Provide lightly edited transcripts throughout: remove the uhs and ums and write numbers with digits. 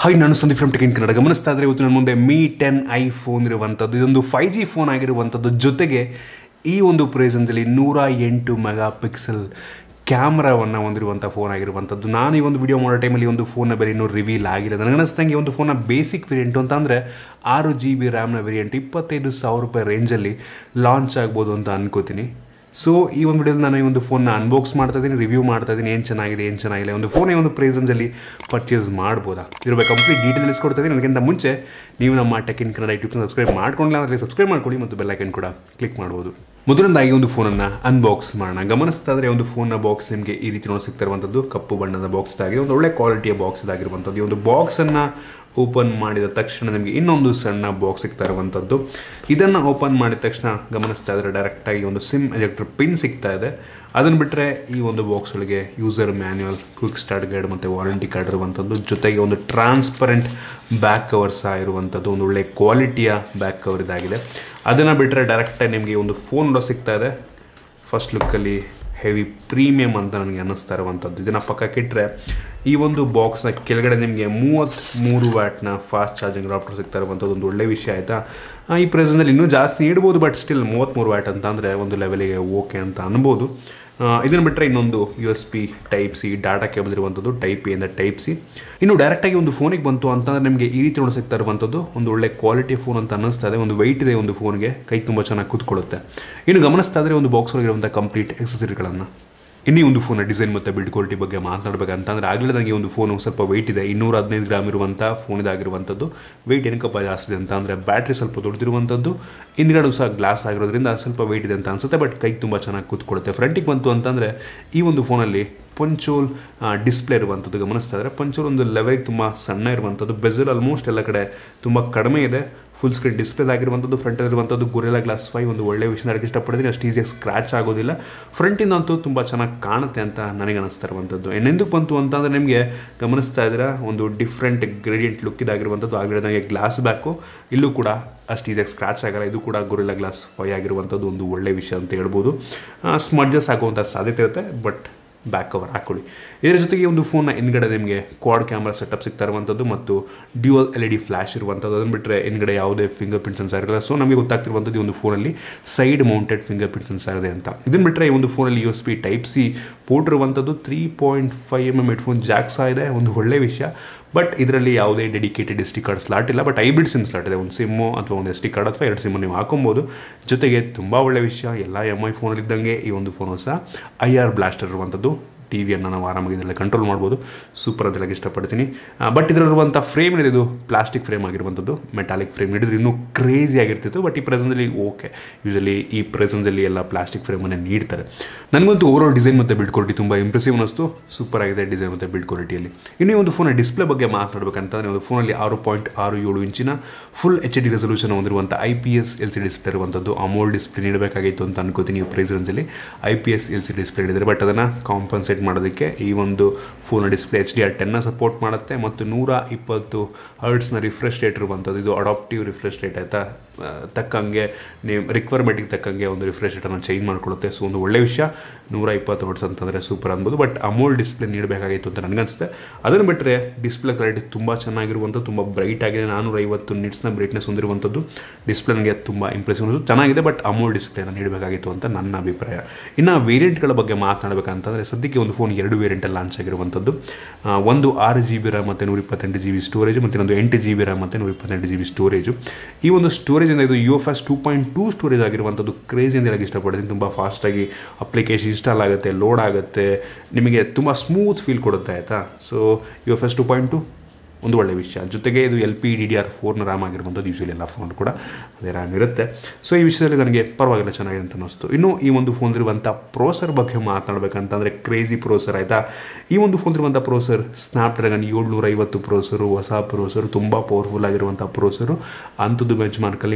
Hi, ನಾನು Sandeep from tech in Kannada. ಗಮನಿಸ್ತಾ ಇದ್ರೆ ಇವತ್ತು ನನ್ನ ಮುಂದೆ Mi 10 ಐಫೋನ್ ಇರುವಂಥದ್ದು. ಇದೊಂದು 5G ಫೋನ್ ಆಗಿರುವಂಥದ್ದು. ಜೊತೆಗೆ ಈ ಒಂದು ಪ್ರೈಸಲ್ಲಿ 108 ಮೆಗಾ ಪಿಕ್ಸೆಲ್ ಕ್ಯಾಮ್ರಾವನ್ನು ಹೊಂದಿರುವಂಥ ಫೋನ್ ಆಗಿರುವಂಥದ್ದು. ನಾನು ಈ ಒಂದು ವಿಡಿಯೋ ಮಾಡೋ ಟೈಮಲ್ಲಿ ಒಂದು ಫೋನ್ನ ಬೇರೆ ಇನ್ನೂ ರಿವೀಲ್ ಆಗಿಲ್ಲ. ನನಗನ್ನಿಸ್ದಂಗೆ ಒಂದು ಫೋನ್ನ ಬೇಸಿಕ್ ವೇರಿಯಂಟು ಅಂತ ಅಂದರೆ 6GB ರ್ಯಾಮ್ನ ವೇರಿಯಂಟ್ 25,000 ರೂಪಾಯಿ ರೇಂಜಲ್ಲಿ ಲಾಂಚ್ ಆಗ್ಬೋದು ಅಂತ ಅನ್ಕೋತೀನಿ. ಸೊ ಈ ಒಂದು ವಿಡಿಯೋದಲ್ಲಿ ನಾನು ಈ ಒಂದು ಫೋನ್ನ ಅನ್ಬಾಕ್ಸ್ ಮಾಡ್ತಾ ಇದ್ದೀನಿ, ರಿವ್ಯೂ ಮಾಡ್ತಾ ಇದ್ದೀನಿ, ಏನು ಚೆನ್ನಾಗಿದೆ ಏನು ಚೆನ್ನಾಗಿಲ್ಲ, ಒಂದು ಫೋನ್ ಒಂದು ಪ್ರೈಸ್ ರೇಂಜಲ್ಲಿ ಪರ್ಚೇಸ್ ಮಾಡ್ಬೋದಾ ಇದ್ರ ಕಂಪ್ಲೀಟ್ ಡೀಟೇಲ್ ಇಸ್ಕೊಡ್ತಾ ಇದ್ದೀನಿ. ಅದಕ್ಕಿಂತ ಮುಂಚೆ ನೀವು ನಮ್ಮ ಟೆಕ್ ಇನ್ ಕನ್ನಡ ಯೂಟ್ಯೂಬ್ನ ಸಬ್ಸ್ಕ್ರೈಬ್ ಮಾಡ್ಕೊಂಡಿಲ್ಲ ಅಂದರೆ ಸಬ್ಸ್ಕ್ರೈಬ್ ಮಾಡ್ಕೊಳ್ಳಿ ಮತ್ತು ಬೆಲ್ ಐಕನ್ ಕೂಡ ಕ್ಲಿಕ್ ಮಾಡ್ಬೋದು. ಮೊದಲನೇದಾಗಿ ಒಂದು ಫೋನನ್ನು ಅನ್ಬಾಕ್ಸ್ ಮಾಡೋಣ. ಗಮನಿಸ್ತಾ ಇದ್ರೆ ಒಂದು ಫೋನ್ನ ಬಾಕ್ಸ್ ನಿಮಗೆ ಈ ರೀತಿ ನೋಡಿ ಸಿಗ್ತಾ ಇರುವಂಥದ್ದು ಕಪ್ಪು ಬಣ್ಣದ ಬಾಕ್ಸ್ ಆಗಿದೆ. ಒಂದು ಒಳ್ಳೆ ಕ್ವಾಲಿಟಿಯ ಬಾಕ್ಸ್ ಇದಾಗಿರುವಂಥದ್ದು. ಈ ಒಂದು ಬಾಕ್ಸನ್ನು ಓಪನ್ ಮಾಡಿದ ತಕ್ಷಣ ನಿಮಗೆ ಇನ್ನೊಂದು ಸಣ್ಣ ಬಾಕ್ಸ್ ಸಿಗ್ತಾ ಇರುವಂಥದ್ದು. ಇದನ್ನು ಓಪನ್ ಮಾಡಿದ ತಕ್ಷಣ ಗಮನಿಸ್ತಾ ಇದ್ರೆ ಡೈರೆಕ್ಟಾಗಿ ಒಂದು ಸಿಮ್ ಎಜೆಕ್ಟರ್ ಪಿನ್ ಸಿಗ್ತಾ ಇದೆ. ಅದನ್ನು ಬಿಟ್ಟರೆ ಈ ಒಂದು ಬಾಕ್ಸ್ ಒಳಗೆ user manual, quick start guide ಮತ್ತು ವಾರಂಟಿ ಕಾರ್ಡ್ ಇರುವಂಥದ್ದು, ಜೊತೆಗೆ ಒಂದು ಟ್ರಾನ್ಸ್ಪರೆಂಟ್ ಬ್ಯಾಕ್ ಕವರ್ ಸಹ ಇರುವಂಥದ್ದು. ಒಂದು ಒಳ್ಳೆ ಕ್ವಾಲಿಟಿಯ ಬ್ಯಾಕ್ ಕವರ್ ಇದಾಗಿದೆ. ಅದನ್ನು ಬಿಟ್ಟರೆ ಡೈರೆಕ್ಟಾಗಿ ನಿಮಗೆ ಒಂದು ಫೋನ್ ಸಿಗ್ತಾ ಇದೆ. ಫಸ್ಟ್ ಲುಕ್ಕಲ್ಲಿ ಹೆವಿ ಪ್ರೀಮಿಯಮ್ ಅಂತ ನನಗೆ ಅನ್ನಿಸ್ತಾ ಇರುವಂಥದ್ದು. ಇದನ್ನು ಪಕ್ಕಕ್ಕಿಟ್ಟರೆ ಈ ಒಂದು ಬಾಕ್ಸ್ನ ಕೆಳಗಡೆ ನಿಮಗೆ 33 ವ್ಯಾಟ್ನ ಫಾಸ್ಟ್ ಚಾರ್ಜಿಂಗ್ ಅಡಾಪ್ಟರ್ ಸಿಗ್ತಾ ಇರುವಂಥದ್ದು ಒಂದು ಒಳ್ಳೆ ವಿಷಯ ಆಯಿತಾ. ಈ ಪ್ರೆಸೆಂಟಲ್ಲಿ ಇನ್ನೂ ಜಾಸ್ತಿ ಇಡ್ಬೋದು, ಬಟ್ ಸ್ಟಿಲ್ 33 ವ್ಯಾಟ್ ಅಂತ ಅಂದರೆ ಒಂದು ಲೆವೆಲಿಗೆ ಓಕೆ ಅಂತ ಅನ್ಬೋದು. ಇದನ್ನು ಬಿಟ್ಟರೆ ಇನ್ನೊಂದು USB Type C data cable ಇರುವಂಥದ್ದು, Type A ಇಂದ Type C. ಇನ್ನು ಡೈರೆಕ್ಟಾಗಿ ಒಂದು ಫೋನಿಗೆ ಬಂತು ಅಂತಂದರೆ ನಿಮಗೆ ಈ ರೀತಿ ನೋಡಿ ಸಿಗ್ತಾ ಇರುವಂಥದ್ದು ಒಂದು ಒಳ್ಳೆ ಕ್ವಾಲಿಟಿ ಫೋನ್ ಅಂತ ಅನ್ನಿಸ್ತಾ ಇದೆ. ಒಂದು ವೆಯ್ಟ್ ಇದೆ ಒಂದು ಫೋನ್ಗೆ, ಕೈ ತುಂಬ ಚೆನ್ನಾಗಿ ಕೂತ್ಕೊಳ್ಳುತ್ತೆ. ಇನ್ನು ಗಮನಿಸ್ತಾ ಇದ್ರೆ ಒಂದು ಬಾಕ್ಸ್ ಒಳಗಿರುವಂಥ ಕಂಪ್ಲೀಟ್ ಎಕ್ಸಸರಿಗಳನ್ನು. ಇನ್ನೂ ಒಂದು ಫೋನ್ನ ಡಿಸೈನ್ ಮತ್ತು ಬಿಲ್ಡ್ ಕ್ವಾಲಿಟಿ ಬಗ್ಗೆ ಮಾತನಾಡಬೇಕಂತಂದರೆ ಆಗಲೇ ಒಂದು ಫೋನು ಸ್ವಲ್ಪ ವೆಯ್ಟ್ ಇದೆ. 215 ಗ್ರಾಮ್ ಇರುವಂಥ ಫೋನ್ ಇದಾಗಿರುವಂಥದ್ದು. ವೆಯ್ಟ್ ಏನಕ್ಕಪ್ಪ ಜಾಸ್ತಿ ಇದೆ ಅಂತ ಅಂದರೆ ಬ್ಯಾಟ್ರಿ ಸ್ವಲ್ಪ ದೊಡ್ಡದಿರುವಂಥದ್ದು, ಹಿಂದ್ಗಡೆ ಸಹ ಗ್ಲಾಸ್ ಆಗಿರೋದ್ರಿಂದ ಸ್ವಲ್ಪ ವೆಯ್ಟ್ ಇದೆ ಅಂತ ಅನಿಸುತ್ತೆ, ಬಟ್ ಕೈಗೆ ತುಂಬ ಚೆನ್ನಾಗಿ ಕೂತ್ಕೊಳ್ಳುತ್ತೆ. ಫ್ರಂಟಿಗೆ ಬಂತು ಅಂತಂದರೆ ಈ ಒಂದು ಫೋನಲ್ಲಿ ಪಂಚೋಲ್ ಡಿಸ್ಪ್ಲೇ ಇರುವಂಥದ್ದು. ಗಮನಿಸ್ತಾ ಇದ್ದರೆ ಪಂಚೋಲ್ ಒಂದು ಲೆವೆಲ್ಗೆ ತುಂಬ ಸಣ್ಣ ಇರುವಂಥದ್ದು. ಬೆಜಲ್ ಆಲ್ಮೋಸ್ಟ್ ಎಲ್ಲ ಕಡೆ ತುಂಬ ಕಡಿಮೆ ಇದೆ. ಫುಲ್ ಸ್ಕ್ರೀನ್ ಡಿಸ್ಪ್ಲೇ ಆಗಿರುವಂಥದ್ದು. ಫ್ರಂಟಲ್ಲಿರುವಂಥದ್ದು ಗೊರಿಲ್ಲಾ ಗ್ಲಾಸ್ 5 ಒಂದು ಒಳ್ಳೆ ವಿಷಯ ಅದಕ್ಕೆ ಇಷ್ಟಪಡ್ತೀನಿ. ಅಷ್ಟು ಈಸಿಯಾಗಿ ಸ್ಕ್ರ್ಯಾಚ್ ಆಗೋದಿಲ್ಲ. ಫ್ರಂಟಿಂದ ಅಂತೂ ತುಂಬ ಚೆನ್ನಾಗಿ ಕಾಣುತ್ತೆ ಅಂತ ನನಗೆ ಅನ್ನಿಸ್ತಾ ಇರುವಂಥದ್ದು. ಇನ್ನೆಂದಕ್ಕೆ ಬಂತು ಅಂತಂದರೆ ನಿಮಗೆ ಗಮನಿಸ್ತಾ ಇದ್ದೀರಾ ಒಂದು ಡಿಫ್ರೆಂಟ್ ಗ್ರೇಡಿಯಂಟ್ ಲುಕ್ ಇದಾಗಿರುವಂಥದ್ದು. ಆಗಲೇ ನನಗೆ ಗ್ಲಾಸ್ ಬ್ಯಾಕು ಇಲ್ಲೂ ಕೂಡ ಅಷ್ಟು ಈಸಿಯಾಗಿ ಸ್ಕ್ರ್ಯಾಚ್ ಆಗಲ್ಲ. ಇದು ಕೂಡ ಗೊರಿಲ್ಲಾ ಗ್ಲಾಸ್ 5 ಆಗಿರುವಂಥದ್ದು ಒಂದು ಒಳ್ಳೆ ವಿಷಯ ಅಂತ ಹೇಳ್ಬೋದು. ಸ್ಮಡ್ಜಸ್ ಆಗುವಂಥ ಸಾಧ್ಯತೆ ಇರುತ್ತೆ, ಬಟ್ ಬ್ಯಾಕ್ ಕವರ್ ಹಾಕೊಳ್ಳಿ. ಇದರ ಜೊತೆಗೆ ಒಂದು ಫೋನ್ನ ಹಿಂದ್ಗಡೆ ನಿಮಗೆ ಕ್ವಾಡ್ ಕ್ಯಾಮ್ರಾ ಸೆಟಪ್ ಸಿಗ್ತಾ ಇರುವಂಥದ್ದು ಮತ್ತು ಡ್ಯುಯಲ್ LED ಫ್ಲ್ಯಾಶ್ ಇರುವಂಥದ್ದು. ಅದನ್ನು ಬಿಟ್ಟರೆ ಹಿಂದ್ಗಡೆ ಯಾವುದೇ ಫಿಂಗರ್ ಪ್ರಿಂಟ್ ಸೆನ್ಸರ್ ಇರಲ್ಲ. ಸೊ ನಮಗೆ ಗೊತ್ತಾಗ್ತಿರುವಂಥದ್ದು ಈ ಒಂದು ಫೋನಲ್ಲಿ side mounted fingerprint sensor ಇದೆ ಅಂತ. ಇದನ್ನು ಬಿಟ್ಟರೆ ಈ ಒಂದು ಫೋನಲ್ಲಿ USB Type C ಪೋರ್ಟ್ ಇರುವಂಥದ್ದು. 3.5mm ಹೆಡ್ಫೋನ್ ಜಾಕ್ ಸಹ ಇದೆ, ಒಂದು ಒಳ್ಳೆ ವಿಷಯ. ಬಟ್ ಇದರಲ್ಲಿ ಯಾವುದೇ ಡೆಡಿಕೇಟೆಡ್ SD ಕಾರ್ಡ್ ಸ್ಲಾಟ್ ಇಲ್ಲ, ಬಟ್ ಹೈಬ್ರಿಡ್ ಸಿಮ್ ಸ್ಲಾಟ್ ಇದೆ. ಒಂದು ಸಿಮ್ಮು ಅಥವಾ ಒಂದು SD ಕಾರ್ಡ್ ಅಥವಾ 2 ಸಿಮ್ಮು ನೀವು ಹಾಕೊಬೋದು. ಜೊತೆಗೆ ತುಂಬ ಒಳ್ಳೆ ವಿಷಯ, ಎಲ್ಲ MI ಫೋನಲ್ಲಿದ್ದಂಗೆ ಈ ಒಂದು ಫೋನು ಸಹ IR ಬ್ಲಾಸ್ಟರ್ ಇರುವಂಥದ್ದು. ಟಿವಿಯನ್ನು ನಾವು ಆರಾಮಾಗಿ ಇದರಲ್ಲಿ ಕಂಟ್ರೋಲ್ ಮಾಡ್ಬೋದು. ಸೂಪರ್ ಅಂತ ಹೇಳಕ್ಕೆ ಇಷ್ಟಪಡ್ತೀನಿ. ಬಟ್ ಇದರಲ್ಲಿರುವಂಥ ಫ್ರೇಮ್ ಇದೆ, ಇದು ಪ್ಲಾಸ್ಟಿಕ್ ಫ್ರೇಮ್ ಆಗಿರುವಂಥದ್ದು. ಮೆಟಾಲಿಕ್ ಫ್ರೇಮ್ ಹಿಡಿದ್ರೆ ಇನ್ನೂ ಕ್ರೇಜಿ ಆಗಿರ್ತಿತ್ತು, ಬಟ್ ಈ ಪ್ರೆಸೆಂಟಲ್ಲಿ ಓಕೆ. ಯೂಶಲಿ ಈ ಪ್ರೆಸೆಂಟಲ್ಲಿ ಎಲ್ಲ ಪ್ಲಾಸ್ಟಿಕ್ ಫ್ರೇಮನ್ನು ನೀಡ್ತಾರೆ. ನನಗಂತೂ ಓವರಾಲ್ ಡಿಸೈನ್ ಮತ್ತು ಬಿಲ್ಡ್ ಕ್ವಾಲಿಟಿ ತುಂಬ ಇಂಪ್ರೆಸಿವ್ ಅನ್ನಿಸ್ತು. ಸೂಪರ್ ಆಗಿದೆ ಡಿಸೈನ್ ಮತ್ತು ಬಿಲ್ಡ್ ಕ್ವಾಲಿಟಿಯಲ್ಲಿ. ಇನ್ನೂ ಒಂದು ಫೋನ್ ಡಿಸ್ಪ್ಲೇ ಬಗ್ಗೆ ಮಾತನಾಡಬೇಕಂತಂದರೆ ಒಂದು ಫೋನಲ್ಲಿ 6.67 ಇಂಚಿನ ಫುಲ್ HD ರೆಸಲ್ಯೂಷನ್ ಹೊಂದಿರುವಂಥ IPS LCD ಡಿಸ್ಪ್ಲೇ ಇರುವಂಥದ್ದು. ಅಮೋಲ್ಡ್ ಡಿಸ್ಪ್ಲೇ ನೀಡಬೇಕಾಗಿತ್ತು ಅಂತ ಅನ್ಕೋತೀನಿ. ಈ ಪ್ರೈಸ್ ರೇಂಜಲ್ಲಿ IPS LCD ಡಿಸ್ಪ್ಲೇ ನೀಡಿದರೆ, ಬಟ್ ಅದನ್ನು ಕಾಂಪನ್ಸೇಟ್ ಮಾಡೋದಕ್ಕೆ ಈ ಒಂದು ಫೋನ್ ಡಿಸ್ಪ್ಲೇ HDR10 ಸಪೋರ್ಟ್ ಮಾಡುತ್ತೆ ಮತ್ತು 120 ಹರ್ಟ್ಸ್ನ ರಿಫ್ರೆಶ್ ರೇಟ್ ಇರುವಂಥದ್ದು. ಇದು ಅಡಾಪ್ಟಿವ್ ರಿಫ್ರೆಶ್ ರೇಟ್ ಆಯಿತಾ, ತಕ್ಕಂಗೆ ನೀವು ರಿಕ್ವೈರ್ಮೆಂಟಿಗೆ ತಕ್ಕಂಗೆ ಒಂದು ರಿಫ್ರೆಶ್ ರೇಟನ್ನು ಚೇಂಜ್ ಮಾಡಿಕೊಡುತ್ತೆ. ಸೊ ಒಂದು ಒಳ್ಳೆ ವಿಷಯ. 120 ಹರ್ಟ್ಸ್ ಅಂತಂದರೆ ಸೂಪರ್ ಅನ್ಬೋದು, ಬಟ್ ಅಮೋಲ್ಡ್ ಡಿಸ್ಪ್ಲೇ ನೀಡಬೇಕಾಗಿತ್ತು ಅಂತ ನನಗನ್ಸುತ್ತೆ. ಅದನ್ನು ಬಿಟ್ಟರೆ ಡಿಸ್ಪ್ಲೇ ಕ್ಲಾರಿಟಿ ತುಂಬ ಚೆನ್ನಾಗಿರುವಂಥದ್ದು, ತುಂಬ ಬ್ರೈಟ್ ಆಗಿದೆ. 450 ನಿಟ್ಸ್ನ ಬ್ರೈಟ್ನೆಸ್ ಹೊಂದಿರುವಂಥದ್ದು. ಡಿಸ್ಪ್ಲೇ ನನಗೆ ತುಂಬ ಇಂಪ್ರೆಸಿವ್ ಅನ್ನೋದು ಚೆನ್ನಾಗಿದೆ, ಬಟ್ ಅಮೋಲ್ಡ್ ಡಿಸ್ಪ್ಲೇನ ನೀಡಬೇಕಾಗಿತ್ತು ಅಂತ ನನ್ನ ಅಭಿಪ್ರಾಯ. ಇನ್ನು ವೇರಿಯಂಟ್ಗಳ ಬಗ್ಗೆ ಮಾತನಾಡಬೇಕಂತಂದರೆ ಸದ್ಯಕ್ಕೆ ಒಂದು ಫೋನ್ 2 ವೇರಿಯಂಟಲ್ಲಿ ಲಾಂಚ್ ಆಗಿರುವಂಥದ್ದು. ಒಂದು 6GB ರ್ಯಾಮ್ ಮತ್ತು 128GB ಸ್ಟೋರೇಜ್, ಮತ್ತು ಇನ್ನೊಂದು 8GB ರ್ಯಾಮ್ ಮತ್ತು 128GB ಸ್ಟೋರೇಜು. ಈ ಒಂದು ಸ್ಟೋರೇಜಿಂದ ಇದು UFS 2.2 ಸ್ಟೋರೇಜ್ ಆಗಿರುವಂಥದ್ದು. ಕ್ರೇಜಿ ಅಂತ ಹೇಳಕ್ಕೆ ಇಷ್ಟಪಡ್ತೀನಿ. ತುಂಬ ಫಾಸ್ಟಾಗಿ ಅಪ್ಲಿಕೇಶನ್ ಇನ್ಸ್ಟಾಲ್ ಆಗುತ್ತೆ, ಲೋಡ್ ಆಗುತ್ತೆ, ನಿಮಗೆ ತುಂಬ ಸ್ಮೂತ್ ಫೀಲ್ ಕೊಡುತ್ತೆ ಆಯಿತಾ. ಸೊ UFS 2.2 ಒಂದು ಒಳ್ಳೆಯ ವಿಷಯ. ಜೊತೆಗೆ ಇದು LPDDR4 ರ್ಯಾಮ್ ಆಗಿರುವಂಥದ್ದು. ಯೂಶಲಿ ಎಲ್ಲ ಫೋನ್ ಕೂಡ ಅದೇ ರ್ಯಾಮ್ ಇರುತ್ತೆ. ಸೊ ಈ ವಿಷಯದಲ್ಲಿ ನನಗೆ ಪರವಾಗಿಲ್ಲ, ಚೆನ್ನಾಗಿದೆ ಅಂತ ಅನ್ನಿಸ್ತು. ಇನ್ನು ಈ ಒಂದು ಫೋನ್ ಇರುವಂಥ ಪ್ರೋಸರ್ ಬಗ್ಗೆ ಮಾತನಾಡಬೇಕಂತಂದರೆ ಕ್ರೇಜಿ ಪ್ರೋಸರ್ ಆಯಿತಾ. ಈ ಒಂದು ಫೋನ್ ಇರುವಂಥ ಪ್ರೋಸರ್ ಸ್ನ್ಯಾಪ್ಡ್ರ್ಯಾಗನ್ 750 ಪ್ರೋಸರು, ಹೊಸ ಪ್ರೋಸರು, ತುಂಬ ಪವರ್ಫುಲ್ ಆಗಿರುವಂಥ ಪ್ರೋಸರು. ಅಂಥದ್ದು ಬೆಂಚ್ ಮಾರ್ಕಲ್ಲಿ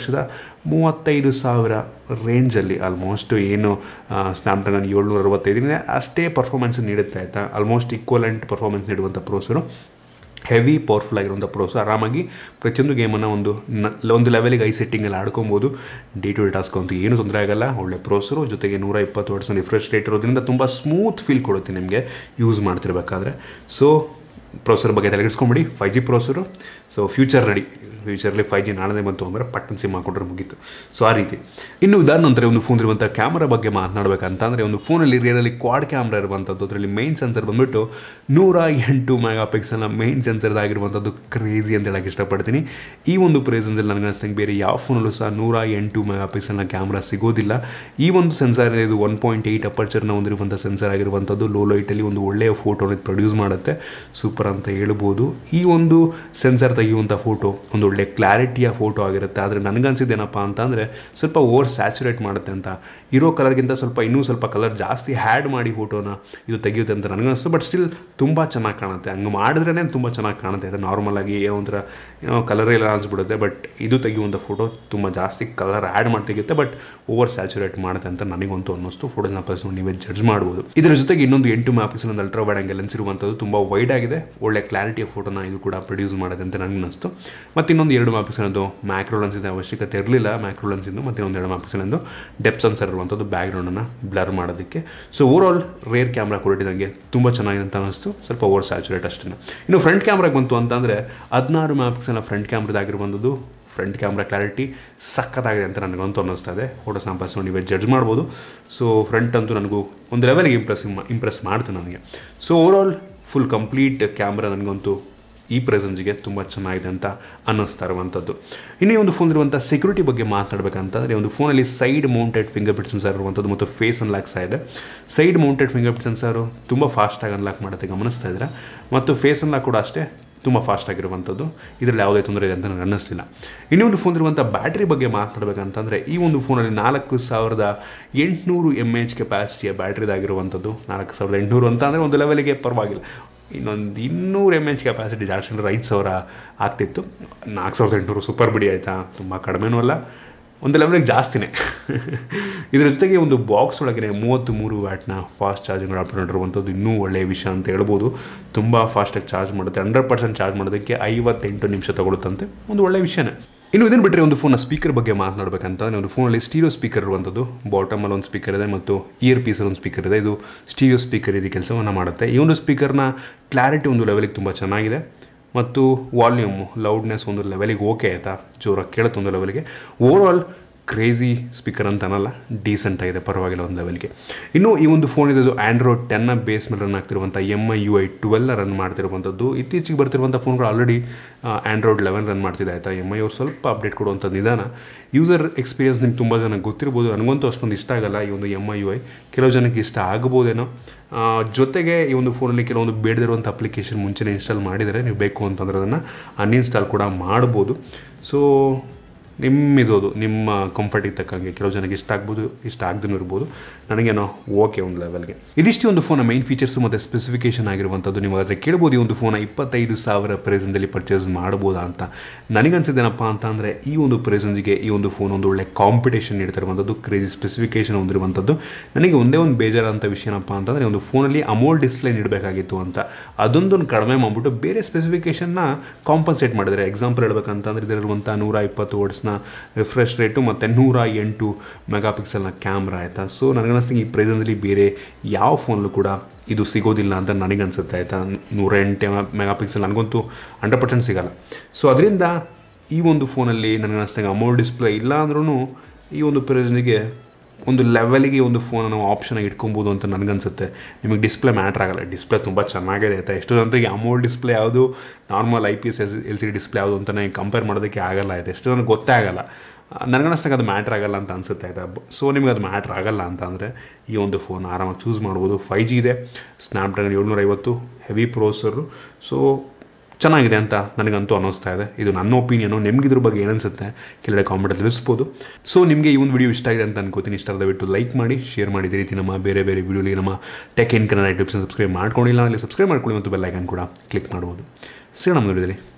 3,35,000 ರೇಂಜಲ್ಲಿ ಆಲ್ಮೋಸ್ಟ್ ಏನು ಸ್ನ್ಯಾಪ್ಡ್ರ್ಯಾಗನ್ 765 ಅಷ್ಟೇ ಪರ್ಫಾರ್ಮೆನ್ಸ್ ನೀಡುತ್ತೆ ಆಯಿತಾ. ಆಲ್ಮೋಸ್ಟ್ ಈಕ್ವಲೆಂಟ್ ಪರ್ಫಾರ್ಮೆನ್ಸ್ ನೀಡುವಂಥ ಪ್ರೋಸರು. ಹೆವಿ ಪವರ್ಫುಲ್ ಆಗಿರುವಂಥ ಪ್ರೋಸರ್. ಆರಾಮಾಗಿ ಪ್ರತಿಯೊಂದು ಗೇಮನ್ನು ಒಂದು ಲೆವೆಲಿಗೆ ಸೆಟ್ಟಿಂಗಲ್ಲಿ ಆಡ್ಕೊಬೋದು. ಡೇ ಟು ಡೇ ಟಾಸ್ಕ್ ಅಂತೂ ಏನೂ ತೊಂದರೆ ಆಗಲ್ಲ. ಒಳ್ಳೆ ಪ್ರೋಸರು, ಜೊತೆಗೆ 120 ಹರ್ಟ್ಸ್ ರಿಫ್ರೆಶ್ ರೇಟ್ ಇರೋದ್ರಿಂದ ತುಂಬ ಸ್ಮೂತ್ ಫೀಲ್ ಕೊಡುತ್ತೆ ನಿಮಗೆ ಯೂಸ್ ಮಾಡ್ತಿರ್ಬೇಕಾದ್ರೆ. ಸೊ ಪ್ರೊಸೆಸರ್ ಬಗ್ಗೆ ತಲೆಗಿಡ್ಸ್ಕೊಂಬಿಡಿ 5G ಪ್ರೊಸೆಸರು. ಸೊ ಫ್ಯೂಚರಲ್ಲಿ 5G ನಾಳೆ ಬಂತು ಅಂದರೆ ಪಟ್ಟನ್ ಸಿಮ್ ಹಾಕೊಂಡ್ರೆ ಮುಗೀತು. ಸೊ ಆ ರೀತಿ. ಇನ್ನು ಇದಾದ ನಂತರ ಒಂದು ಫೋನ್ ಇರುವಂಥ ಕ್ಯಾಮ್ರಾ ಬಗ್ಗೆ ಮಾತನಾಡಬೇಕಂತಂದರೆ ಒಂದು ಫೋನಲ್ಲಿ ರಿಯರಲ್ಲಿ ಕ್ವಾಡ್ ಕ್ಯಾಮ್ರಾ ಇರುವಂಥದ್ದು. ಅದರಲ್ಲಿ ಮೈನ್ ಸೆನ್ಸರ್ ಬಂದುಬಿಟ್ಟು 108 ಮೆಗಾ ಪಿಕ್ಸೆಲ್ನ ಮೈನ್ ಸೆನ್ಸರ್ದಾಗಿರುವಂಥದ್ದು ಕ್ರೇಜಿ ಅಂತ ಹೇಳಕ್ಕೆ ಇಷ್ಟಪಡ್ತೀನಿ. ಈ ಒಂದು ಪ್ರೈಸಲ್ಲಿ ನನಗೆ ಅನಿಸ್ತಂಗೆ ಬೇರೆ ಯಾವ ಫೋನಲ್ಲೂ ಸಹ 108 ಮೆಗಾ ಪಿಕ್ಸೆಲ್ನ ಕ್ಯಾಮ್ರಾ ಸಿಗೋದಿಲ್ಲ. ಈ ಒಂದು ಸೆನ್ಸರ್ ಇದು 1.8 ಅಪರ್ಚರ್ನ ಹೊಂದಿರುವಂಥ ಸೆನ್ಸರ್ ಆಗಿರುವಂಥದ್ದು. ಲೋ ಲೈಟಲ್ಲಿ ಒಂದು ಒಳ್ಳೆಯ ಫೋಟೋನ ಪ್ರೊಡ್ಯೂಸ್ ಮಾಡುತ್ತೆ. ಸೂಪರ್ ಅಂತ ಹೇಳ್ಬೋದು. ಈ ಒಂದು ಸೆನ್ಸರ್ ತೆಗೆಯುವಂಥ ಫೋಟೋ ಒಂದು ಒಳ್ಳೆ ಕ್ಲಾರಿಟಿಯ ಫೋಟೋ ಆಗಿರುತ್ತೆ. ಆದರೆ ನನಗನ್ಸಿದ್ದೇನಪ್ಪ ಅಂತಂದರೆ ಸ್ವಲ್ಪ ಓವರ್ ಸ್ಯಾಚುರೇಟ್ ಮಾಡುತ್ತೆ ಅಂತ. ಇರೋ ಕಲರ್ಗಿಂತ ಇನ್ನೂ ಸ್ವಲ್ಪ ಕಲರ್ ಜಾಸ್ತಿ ಹ್ಯಾಡ್ ಮಾಡಿ ಫೋಟೋನ ಇದು ತೆಗೆಯುತ್ತೆ ಅಂತ ನನಗನ್ನಿಸ್ತು. ಬಟ್ ಸ್ಟಿಲ್ ತುಂಬ ಚೆನ್ನಾಗಿ ಕಾಣುತ್ತೆ. ಹಂಗೆ ಮಾಡಿದ್ರೇ ತುಂಬ ಚೆನ್ನಾಗಿ ಕಾಣುತ್ತೆ. ಅದು ನಾರ್ಮಲಾಗಿ ಒಂಥರ ಕಲರೇ ಇಲ್ಲ ಅನಿಸ್ಬಿಡುತ್ತೆ. ಬಟ್ ಇದು ತೆಗೆಯುವಂಥ ಫೋಟೋ ತುಂಬ ಜಾಸ್ತಿ ಕಲರ್ ಆ್ಯಡ್ ಮಾಡಿ ತೆಗೆಯುತ್ತೆ. ಬಟ್ ಓವರ್ ಸ್ಯಾಚುರೇಟ್ ಮಾಡುತ್ತೆ ಅಂತ ನನಗಂತೂ ಅನ್ನಿಸ್ತು. ಫೋಟೋಸ್ನ ನೋಡಿ ನೀವೇ ಜಡ್ಜ್ ಮಾಡ್ಬೋದು. ಇದರ ಜೊತೆಗೆ ಇನ್ನೊಂದು 8 ಮೆಗಾ ಪಿಕ್ಸೆಲ್ ಒಂದು ಅಲ್ಟ್ರಾ ವೈಡ್ ಆಂಗಲ್ ಲೆನ್ಸ್ ಇರುವಂಥದ್ದು. ತುಂಬ ವೈಡ್ ಆಗಿದೆ. ಒಳ್ಳೆ ಕ್ಲಾರಿಟಿಯ ಫೋಟೋನ ಇದು ಕೂಡ ಪ್ರೊಡ್ಯೂಸ್ ಮಾಡುತ್ತೆ ಅಂತ ನನಗೆ ಅನ್ನಿಸ್ತು. ಮತ್ತು ಇನ್ನೊಂದು 2 ಮೆಗಾ ಪಿಕ್ಸೆಲ್ ಒಂದು ಮ್ಯಾಕ್ರೋ ಲೆನ್ಸಿನ ಅವಶ್ಯಕತೆ ಇರಲಿಲ್ಲ. ಮ್ಯಾಕ್ರೋ ಲೆನ್ಸಿಂದು ಮತ್ತು ಇನ್ನೊಂದು 2 ಮೆಗಾ ಪಿಕ್ಸೆಲ್ ಒಂದು ಡೆಪ್ತ್ ಸೆನ್ಸರ್ ಇರುವಂಥದ್ದು ಬ್ಯಾಕ್ಗ್ರೌಂಡನ್ನು ಬ್ಲರ್ ಮಾಡೋದಕ್ಕೆ. So overall rear camera quality ನನಗೆ ತುಂಬ ಚೆನ್ನಾಗಿದೆ ಅಂತ ಅನ್ನಿಸ್ತು. ಸ್ವಲ್ಪ ಓವರ್ ಸ್ಯಾಚುರೇಟ್ ಅಷ್ಟೇ. ಇನ್ನು ಫ್ರಂಟ್ ಕ್ಯಾಮ್ರಾಗೆ ಬಂತು ಅಂತಂದರೆ 16 ಮೆಗಾ ಪಿಕ್ಸೆಲ್ನ ಫ್ರಂಟ್ ಕ್ಯಾಮ್ರದಾಗಿರುವಂಥದ್ದು. ಫ್ರಂಟ್ ಕ್ಯಾಮ್ರಾ ಕ್ಲಾರಿಟಿ ಸಖತ್ತಾಗಿದೆ ಅಂತ ನನಗಂತೂ ಅನ್ನಿಸ್ತಾ ಇದೆ. ಫೋಟೋಸ್ ನೋಡಿ ನೀವೇ ಜಡ್ಜ್ ಮಾಡ್ಬೋದು. ಸೊ ಫ್ರಂಟ್ ಅಂತೂ ನನಗೂ ಒಂದು ಲೆವೆಲ್ಗೆ ಇಂಪ್ರೆಸ್ ಮಾಡ್ತು ನನಗೆ. So overall full complete camera ನನಗಂತೂ ಈ ಪ್ರೆಸೆನ್ಸ್ಗೆ ತುಂಬ ಚೆನ್ನಾಗಿದೆ ಅಂತ ಅನ್ನಿಸ್ತಾ ಇರುವಂಥದ್ದು. ಇನ್ನೂ ಒಂದು ಫೋನ್ ಇರುವಂಥ ಸೆಕ್ಯೂರಿಟಿ ಬಗ್ಗೆ ಮಾತನಾಡಬೇಕಂತಂದರೆ ಒಂದು ಫೋನಲ್ಲಿ side mounted fingerprint sensor ಇರುವಂಥದ್ದು ಮತ್ತು ಫೇಸ್ ಅನ್ಲಾಕ್ ಸಹ ಇದೆ. Side mounted fingerprint sensor ತುಂಬ ಫಾಸ್ಟಾಗಿ ಅನ್ಲಾಕ್ ಮಾಡುತ್ತೆ ಗಮನಿಸ್ತಾ ಇದ್ದೀರಾ. ಮತ್ತು ಫೇಸ್ ಅನ್ಲಾಕ್ ಕೂಡ ಅಷ್ಟೇ ತುಂಬ ಫಾಸ್ಟಾಗಿರುವಂಥದ್ದು. ಇದರಲ್ಲಿ ಯಾವುದೇ ತೊಂದರೆ ಇದೆ ಅಂತ ನನಗೆ ಅನ್ನಿಸ್ತಿಲ್ಲ. ಇನ್ನೊಂದು ಫೋನ್ ಇರುವಂಥ ಬ್ಯಾಟ್ರಿ ಬಗ್ಗೆ ಮಾತನಾಡಬೇಕಂತಂದರೆ ಈ ಒಂದು ಫೋನಲ್ಲಿ 4800 mAh ಕೆಪಾಸಿಟಿಯ ಬ್ಯಾಟ್ರಿದಾಗಿರುವಂಥದ್ದು. 4800 ಅಂತ ಅಂದರೆ ಒಂದು ಲೆವೆಲಿಗೆ ಪರವಾಗಿಲ್ಲ. ಇನ್ನೊಂದು 200 mAh ಕೆಪಾಸಿಟಿ ಜಾಸ್ತಿ ಅಂದರೆ 5000 ಆಗ್ತಿತ್ತು. 4800 ಸೂಪರ್ ಬಿಡಿ ಆಯಿತಾ, ತುಂಬ ಕಡಿಮೆನೂ ಅಲ್ಲ, ಒಂದು ಲೆವೆಲಿಗೆ ಜಾಸ್ತಿನೇ. ಇದರ ಜೊತೆಗೆ ಒಂದು ಬಾಕ್ಸ್ ಒಳಗೆ 33 ವ್ಯಾಟ್ನ ಫಾಸ್ಟ್ ಚಾರ್ಜಿಂಗ್ ಅಡಾಪ್ಟರ್ ಇರುವಂಥದ್ದು ಇನ್ನೂ ಒಳ್ಳೆಯ ವಿಷಯ ಅಂತ ಹೇಳ್ಬೋದು. ತುಂಬ ಫಾಸ್ಟಾಗಿ ಚಾರ್ಜ್ ಮಾಡುತ್ತೆ. 100% ಚಾರ್ಜ್ ಮಾಡೋದಕ್ಕೆ 58 ನಿಮಿಷ ತಗೊಳುತ್ತಂತೆ. ಒಂದು ಒಳ್ಳೆಯ ವಿಷಯನೇ. ಇನ್ನು ಇದನ್ನು ಬಿಟ್ಟರೆ ಒಂದು ಫೋನ್ನ ಸ್ಪೀಕರ್ ಬಗ್ಗೆ ಮಾತನಾಡಬೇಕಂತಂದರೆ ಒಂದು ಫೋನಲ್ಲಿ ಸ್ಟೀರಿಯೋ ಸ್ಪೀಕರ್ ಇರುವಂಥದ್ದು. ಬಾಟಮಲ್ಲಿ ಒಂದು ಸ್ಪೀಕರ್ ಇದೆ ಮತ್ತು ಇಯರ್ ಪೀಸಲ್ಲಿ ಒಂದು ಸ್ಪೀಕರ್ ಇದೆ. ಇದು ಸ್ಟೀರಿಯೋ ಸ್ಪೀಕರ್ ಇದು ಕೆಲಸವನ್ನು ಮಾಡುತ್ತೆ. ಈ ಒಂದು ಸ್ಪೀಕರ್ನ ಕ್ಲಾರಿಟಿ ಒಂದು ಲೆವೆಲಿಗೆ ತುಂಬ ಚೆನ್ನಾಗಿದೆ ಮತ್ತು ವಾಲ್ಯೂಮು ಲೌಡ್ನೆಸ್ ಒಂದು ಲೆವೆಲಿಗೆ ಓಕೆ ಆಯಿತಾ, ಜೋರಾಗಿ ಕೇಳುತ್ತೆ ಒಂದು ಲೆವೆಲಿಗೆ. ಓವರಾಲ್ ಕ್ರೇಜಿ ಸ್ಪೀಕರ್ ಅಂತ ಅನ್ನಲ್ಲ, ಡೀಸೆಂಟ್ ಆಗಿದೆ, ಪರವಾಗಿಲ್ಲ ಒಂದು ಲೆವೆಲ್ಗೆ. ಇನ್ನು ಈ ಒಂದು ಫೋನ್ ಇದು ಆಂಡ್ರಾಯ್ಡ್ 10ನ ಬೇಸ್ ಮೇಲೆ ರನ್ ಆಗ್ತಿರುವಂಥ MIUI 12 ರನ್ ಮಾಡ್ತಿರುವಂಥದ್ದು. ಇತ್ತೀಚೆಗೆ ಬರ್ತಿರುವಂಥ ಫೋನ್ಗಳು ಆಲ್ರೆಡಿ ಆಂಡ್ರಾಯ್ಡ್ 11 ರನ್ ಮಾಡ್ತಿದೆ ಆಯಿತಾ. MI ಅವ್ರು ಸ್ವಲ್ಪ ಅಪ್ಡೇಟ್ ಕೊಡುವಂಥ ನಿಧಾನ. ಯೂಸರ್ ಎಕ್ಸ್ಪೀರಿಯನ್ಸ್ ನಿಮ್ಗೆ ತುಂಬ ಜನಕ್ಕೆ ಗೊತ್ತಿರ್ಬೋದು. ನನಗಂತೂ ಅಷ್ಟೊಂದು ಇಷ್ಟ ಆಗಲ್ಲ ಈ ಒಂದು MIUI. ಕೆಲವು ಜನಕ್ಕೆ ಇಷ್ಟ ಆಗ್ಬೋದೇನೋ. ಜೊತೆಗೆ ಈ ಒಂದು ಫೋನಲ್ಲಿ ಕೆಲವೊಂದು ಬೇಡದಿರುವಂಥ ಅಪ್ಲಿಕೇಶನ್ ಮುಂಚೆನೇ ಇನ್ಸ್ಟಾಲ್ ಮಾಡಿದರೆ ನೀವು ಬೇಕು ಅಂತಂದರೆ ಅದನ್ನು ಅನ್ಇನ್ಸ್ಟಾಲ್ ಕೂಡ ಮಾಡ್ಬೋದು. ಸೊ ನಿಮ್ಮಿದೋದು ನಿಮ್ಮ ಕಂಫರ್ಟಿಗೆ ತಕ್ಕಂಗೆ ಕೆಲವು ಜನಕ್ಕೆ ಇಷ್ಟ ಆಗ್ಬೋದು, ಇಷ್ಟ ಆಗದೇ ಇರ್ಬೋದು. ನನಗೇನೋ ಓಕೆ ಒಂದು ಲೆವೆಲ್ಗೆ. ಇದಿಷ್ಟು ಒಂದು ಫೋನ ಮೈನ್ ಫೀಚರ್ಸು ಮತ್ತು ಸ್ಪೆಸಿಫಿಕೇಷನ್ ಆಗಿರುವಂಥದ್ದು. ನೀವು ಆದರೆ ಕೇಳ್ಬೋದು ಈ ಒಂದು ಫೋನ 25,000 ಪ್ರೈಸಲ್ಲಿ ಪರ್ಚೇಸ್ ಮಾಡ್ಬೋದಾ ಅಂತ. ನನಗನ್ಸಿದ್ದೇನಪ್ಪ ಅಂತ ಅಂದರೆ ಈ ಒಂದು ಪ್ರೈಸನ್ಸ್ಗೆ ಈ ಒಂದು ಫೋನ್ ಒಂದು ಒಳ್ಳೆ ಕಾಂಪಿಟೇಷನ್ ನೀಡ್ತಿರುವಂಥದ್ದು, ಕ್ರೇಜಿ ಸ್ಪೆಸಿಫಿಕೇಷನ್ ಹೊಂದಿರುವಂಥದ್ದು. ನನಗೆ ಒಂದೇ ಒಂದು ಬೇಜಾರಂಥ ವಿಷಯ ಏನಪ್ಪ ಅಂತಂದರೆ ಒಂದು ಫೋನಲ್ಲಿ ಅಮೋಲ್ಡ್ ಡಿಸ್ಪ್ಲೇ ನೀಡಬೇಕಾಗಿತ್ತು ಅಂತ. ಅದೊಂದನ್ನು ಕಡಿಮೆ ಮಾಡಿಬಿಟ್ಟು ಬೇರೆ ಸ್ಪೆಸಿಫಿಕೇಷನ್ನ ಕಾಂಪನ್ಸೇಟ್ ಮಾಡಿದರೆ. ಎಕ್ಸಾಂಪಲ್ ಹೇಳ್ಬೇಕಂತಂದರೆ ಇದರಲ್ಲಿರುವಂಥ 120 ವಾಟ್ಸ್ನ ರಿಫ್ರೆಶ್ ರೇಟು ಮತ್ತು 108 ಮೆಗಾ ಪಿಕ್ಸೆಲ್ನ ಕ್ಯಾಮ್ರಾ ಆಯಿತಾ. ಸೊ ನನಗನ್ನಿಸ್ತೀನಿ ಈ ಪ್ರೈಸಲ್ಲಿ ಬೇರೆ ಯಾವ ಫೋನಲ್ಲೂ ಕೂಡ ಇದು ಸಿಗೋದಿಲ್ಲ ಅಂತ ನನಗನ್ಸುತ್ತೆ ಆಯಿತಾ. 108 ಮೆಗಾ ಪಿಕ್ಸೆಲ್ ನನಗಂತೂ 100% ಸಿಗೋಲ್ಲ. ಸೊ ಅದರಿಂದ ಈ ಒಂದು ಫೋನಲ್ಲಿ ನನಗನ್ನಿಸ್ತಂಗೆ ಅಮೋಲ್ಡ್ ಡಿಸ್ಪ್ಲೇ ಇಲ್ಲ ಅಂದ್ರೂ ಈ ಒಂದು ಪ್ರೈಸ್ನಿಗೆ ಒಂದು ಲೆವೆಲಿಗೆ ಒಂದು ಫೋನ್ ನಾವು ಆಪ್ಷನಾಗಿ ಇಟ್ಕೊಬೋದು ಅಂತ ನನಗನ್ಸುತ್ತೆ. ನಿಮಗೆ ಡಿಸ್ಪ್ಲೇ ಮ್ಯಾಟ್ರ್ ಆಗಲ್ಲ. ಡಿಸ್ಪ್ಲೇ ತುಂಬ ಚೆನ್ನಾಗಿದೆ ಆಯಿತಾ. ಎಷ್ಟು ಜನರಿಗೆ ಅಮೋಲ್ಡ್ ಡಿಸ್ಪ್ಲೇ ಯಾವುದು, ನಾರ್ಮಲ್ IPS LCD ಡಿಸ್ಪ್ಲೇ ಯಾವುದು ಅಂತಲೇ ಕಂಪೇರ್ ಮಾಡೋದಕ್ಕೆ ಆಗಲ್ಲ ಆಯಿತು. ಎಷ್ಟು ಜನಕ್ಕೆ ಗೊತ್ತೇ ಆಗಲ್ಲ. ನನಗನ್ನಿಸ್ತಂಗೆ ಅದು ಮ್ಯಾಟ್ರ್ ಆಗಲ್ಲ ಅಂತ ಅನಿಸುತ್ತೆ ಆಯಿತಾ. ಸೊ ನಿಮಗೆ ಅದು ಮ್ಯಾಟ್ರ್ ಆಗಲ್ಲ ಅಂತ ಅಂದರೆ ಈ ಒಂದು ಫೋನ್ ಆರಾಮಾಗಿ ಚೂಸ್ ಮಾಡ್ಬೋದು. 5G ಇದೆ, ಸ್ನ್ಯಾಪ್ಡ್ರ್ಯಾಗನ್ 750 ಹೆವಿ ಪ್ರೊಸೆಸರು. ಸೊ ಚೆನ್ನಾಗಿದೆ ಅಂತ ನನಗಂತೂ ಅನ್ನಿಸ್ತಾ ಇದೆ. ಇದು ನನ್ನ ಒಪಿನಿಯನು. ನಿಮ್ಗೆ ಇದ್ರ ಬಗ್ಗೆ ಏನನ್ಸುತ್ತೆ ಕೆಲವೇ ಕಾಮೆಂಟಲ್ಲಿ ತಿಳಿಸ್ಬೋದು. ಸೊ ನಿಮಗೆ ಈ ಒಂದು ವಿಡಿಯೋ ಇಷ್ಟ ಆಗಿದೆ ಅಂತ ಅನ್ಕೋತೀನಿ. ಇಷ್ಟ ದಯವಿಟ್ಟು ಲೈಕ್ ಮಾಡಿ, ಶೇರ್ ಮಾಡಿ. ಇದೇ ರೀತಿ ನಮ್ಮ ಬೇರೆ ಬೇರೆ ವಿಡಿಯೋಲಿ ನಮ್ಮ ಟೆಕ್ ಇನ್ ಕನ್ನಡ ಯೂಟ್ಯೂಬ್ನ ಸಬ್ಸ್ಕ್ರೈಬ್ ಮಾಡ್ಕೊಂಡಿಲ್ಲ ಅಲ್ಲಿ ಸಬ್ಸ್ಕ್ರೈಬ್ ಮಾಡ್ಕೊಳ್ಳಿ ಮತ್ತು ಬೆಲ್ ಐಕಾನ್ ಕೂಡ ಕ್ಲಿಕ್ ಮಾಡ್ಬೋದು. ಸಿಗೋಣ ನಮ್ಮ ವಿಡಿಯೋದಲ್ಲಿ.